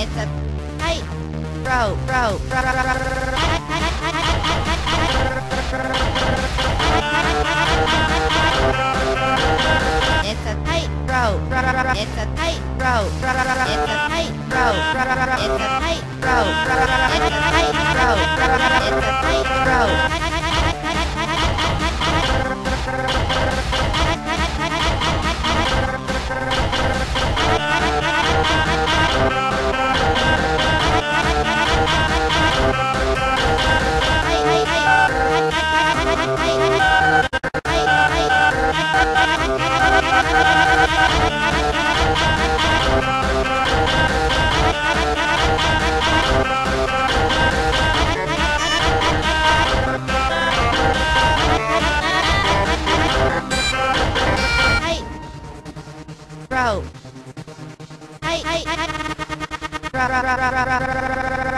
It's a tight rope. It's a tight rope. It's a tight rope. It's a tight rope. It's a tight rope. It's a tight rope. It's a tight rope. Rope.